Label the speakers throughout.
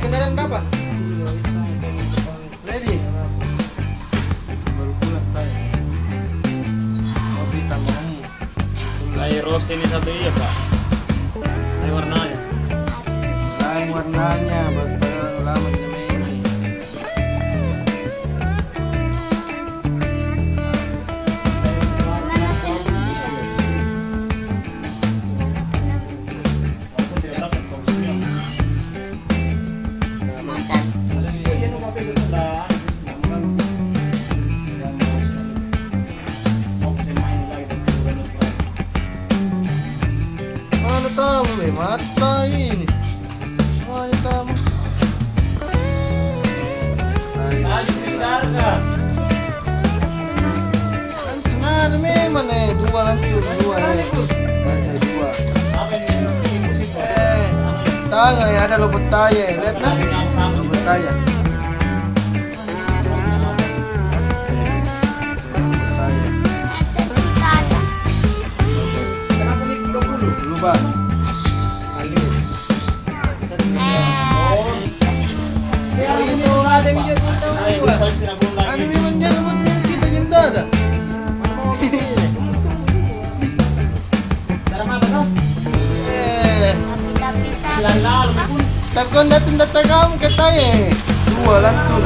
Speaker 1: kendaraan berapa? Ready? Baru pulang saya. Mobil tamu.
Speaker 2: Mulai rose ini satu iya Pak. Ini warnanya.
Speaker 1: Lain warnanya, bakal lama ini. Mana tamu mata ini? Mana tamu? Ada memang dua langsung dua. Ada dua. Tangan ya ada lubuk taya, lihat lah. Lubuk taya. Lubang. Ada memang dia lubang kita jenda dah. Tapi kau datang kamu ke taya. Dua langsung.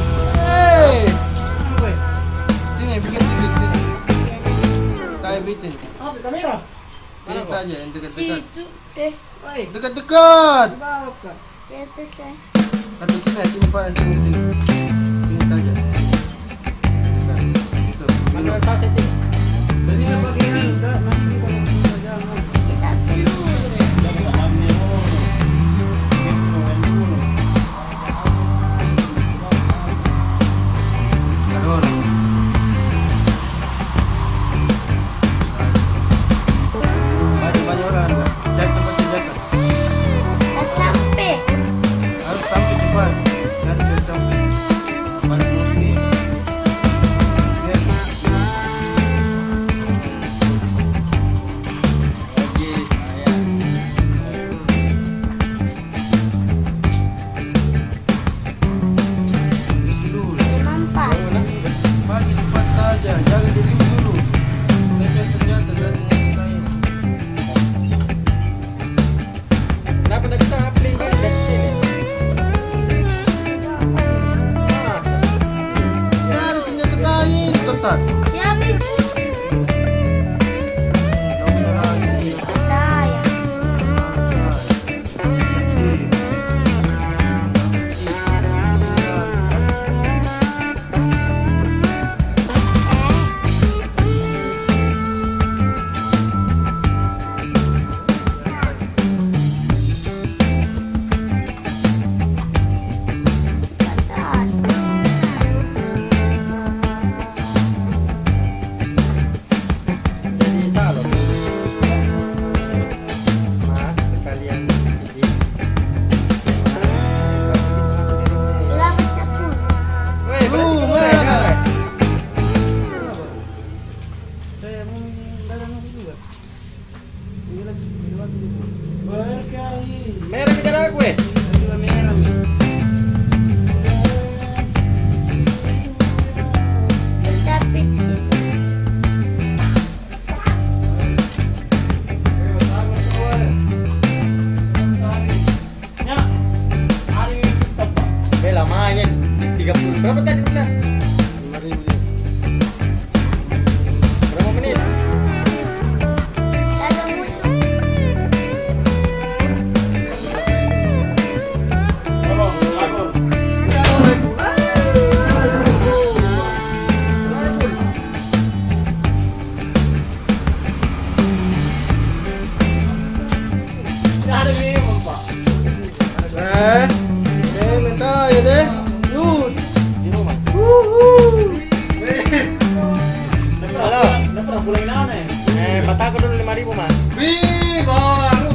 Speaker 1: Sini bikin titik sini. Saya bikin.
Speaker 2: Oh, kamera.
Speaker 1: Ini aja yang dekat-dekat. Dekat-dekat. Atau sini Pak, sini aja. Itu. Mana saya setting? Jadi saya bagian enggak nanti kalau jangan. Merah kita darah gue. Merah nih.
Speaker 3: Tapi
Speaker 2: Ya. Hari ini kita Pak.
Speaker 1: Lamanya 30. Berapa tadi bilang? 5.000. Berapa menit? Minta ya deh. Lut. Di rumah. Halo.
Speaker 2: Udah pernah pulang mana ya?
Speaker 1: Mata aku dulu 5.000 Mas.
Speaker 4: Wih, baru.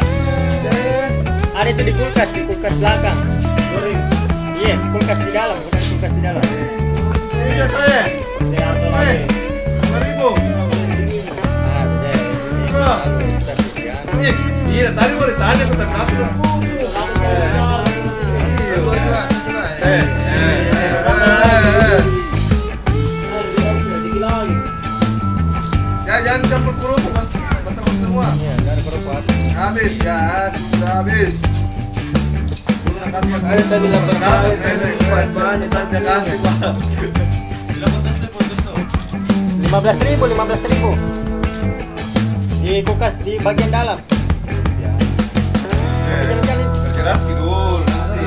Speaker 1: Ada itu di kulkas belakang.
Speaker 2: Goreng.
Speaker 1: Iya, kulkas di dalam, bukan kulkas di dalam.
Speaker 4: Ini ya saya.
Speaker 2: Saya atur lagi.
Speaker 4: 5.000.
Speaker 1: Ah, sudah.
Speaker 4: Kok?
Speaker 1: Kita
Speaker 4: Ih, iya tadi mau ditanya ke ternas lu. Ada tadi 8 kali, banyak sampai kasih Pak.
Speaker 1: 15.000, 15.000. Di kulkas di bagian dalam. Jalan-jalan.
Speaker 4: Keras dulu nanti.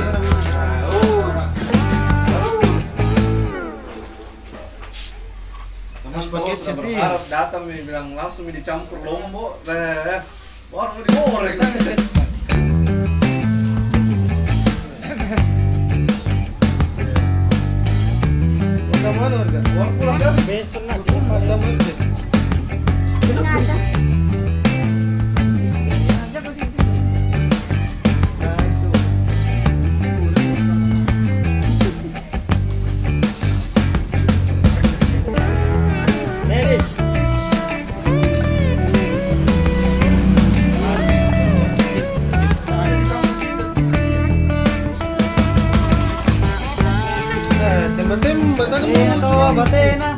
Speaker 4: Mas paket siti. Harap datang nih bilang langsung dicampur lombok. Baru mau digoreng. Mana warga? War pulang kan?
Speaker 1: Besok nak di Mata Market.
Speaker 3: Nada.
Speaker 1: Marriage.
Speaker 4: Teman-teman, batang
Speaker 1: Iya toh, batena.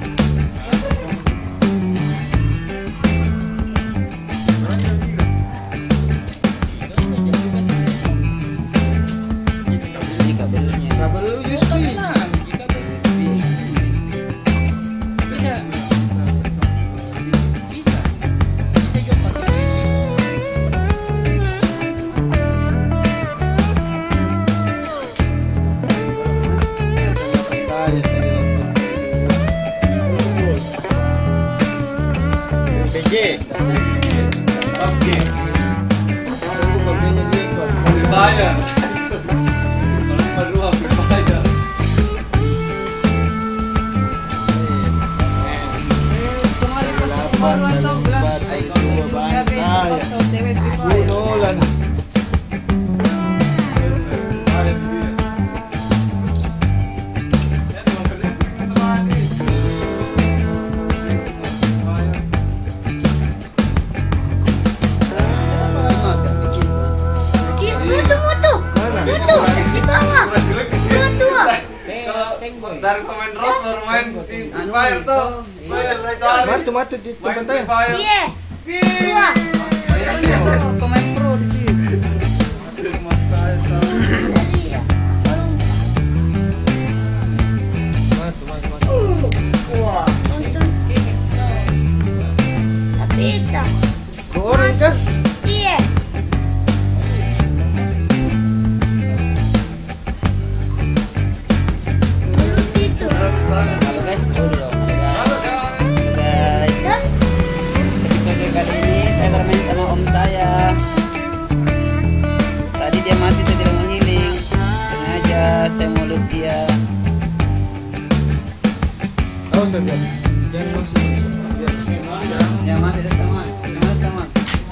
Speaker 4: kabel USB.
Speaker 1: PJ.
Speaker 4: Oke. Saya pakai dia Pak. Dibayar. Kalau cuma 2 dibayar.
Speaker 1: Kemarin pas pembaruan tau bilang.
Speaker 4: Dolan.
Speaker 3: Mutu. Mutu. Di bawah. Mutu.
Speaker 4: Dari pemain Ros baru main di Fire tuh.
Speaker 1: Matu di tempat saya.
Speaker 3: Iya. Dua.
Speaker 1: Pemain pro di sini.
Speaker 3: Iya.
Speaker 1: Wah.
Speaker 3: Untung. Tak bisa.
Speaker 1: Goreng kah?
Speaker 3: Iya. Itu.
Speaker 1: Halo guys, dulu dong. Halo guys.
Speaker 3: Kan?
Speaker 1: Episode kali ini saya bermain sama om saya. Tadi dia mati, saya tidak menghiling. Sengaja saya mulut dia.
Speaker 4: Tahu saya jangan masuk.
Speaker 1: Ya mati sama. Sama.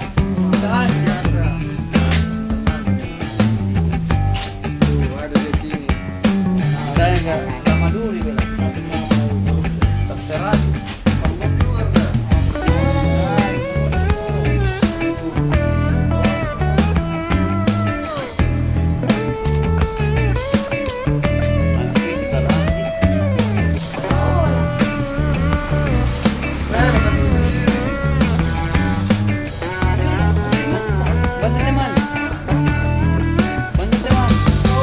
Speaker 4: Ada di sini.
Speaker 1: Saya enggak lama dulu dia bilang. Langsung mau top 100.
Speaker 4: Kamu juga enggak?
Speaker 1: Nanti kita lanjut.
Speaker 4: Makan sendiri.
Speaker 1: Bantu teman. Bantu teman.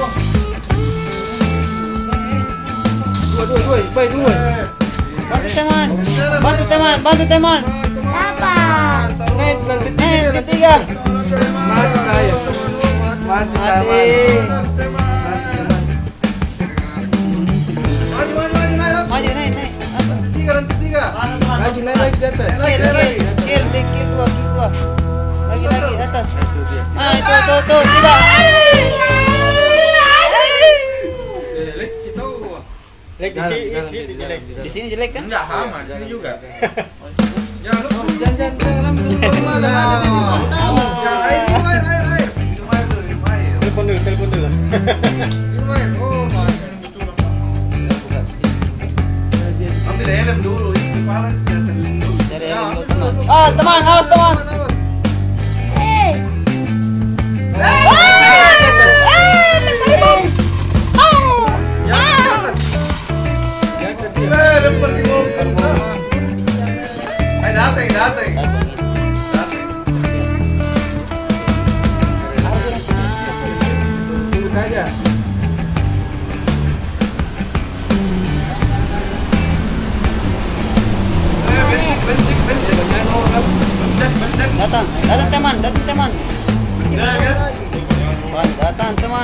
Speaker 4: Dua, baik dua.
Speaker 1: Bantu teman. Bantu teman. Bantu teman.
Speaker 3: Delapan.
Speaker 1: Ketiga.
Speaker 4: Mati saya. Mati. Maju, naik.
Speaker 1: Maju naik.
Speaker 4: Lantai tiga. Maju naik lagi di atas.
Speaker 1: Kill dua. Lagi atas. Ah, itu tidak.
Speaker 4: Lek kita.
Speaker 1: Lek di sini jelek. Di sini jelek kan?
Speaker 4: Enggak sama, di sini juga. Ya lu jangan mana air. Minum air.
Speaker 1: Telepon dulu.
Speaker 4: Minum air. Oh, ambil helm dulu, itu kepala tidak terlindung.
Speaker 1: Cari helm dulu, teman. Ah, teman, awas teman.
Speaker 3: Eh.
Speaker 4: Yang di atas. Lempar di bawah. Ayo datang. Duduk aja.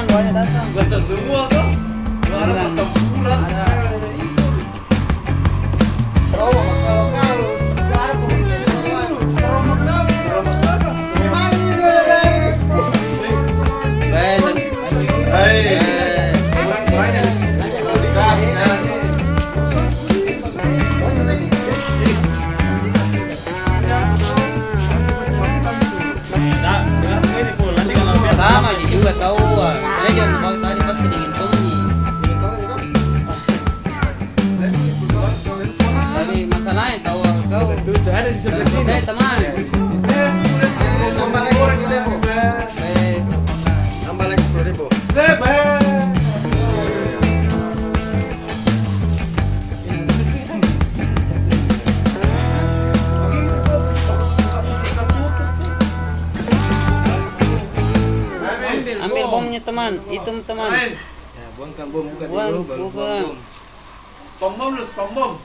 Speaker 1: teman, banyak datang.
Speaker 4: Datang semua tuh. Nggak ada pertempuran.
Speaker 1: Ada itu.
Speaker 5: Promo kalau nggak ada komunikasi semua. Promo kenapa? Memang ini ada.
Speaker 1: Ben.
Speaker 4: Hei, kurang-kurangnya di psikologi kan.
Speaker 2: Nah, dengar ini pul nanti kalau biar
Speaker 1: Sama sih juga tahu. Saya jangan mau tadi pasti dingin tongi. Tapi masalahnya tahu kau.
Speaker 5: Itu ada di sebelah sini.
Speaker 1: Saya teman.
Speaker 5: Tambah lagi 10.000.
Speaker 1: Eh,
Speaker 5: Tambah lagi 10.000.
Speaker 1: ambil bomnya teman. Itu teman.
Speaker 5: Ya, buangkan bom buka
Speaker 1: Buang,
Speaker 5: dulu baru
Speaker 1: bukan.
Speaker 4: Spam bom lu, spam bom.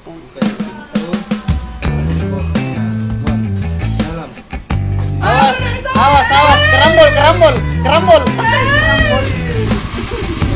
Speaker 5: dalam.
Speaker 1: Awas, awas, awas. Kerambol, kerambol, kerambol.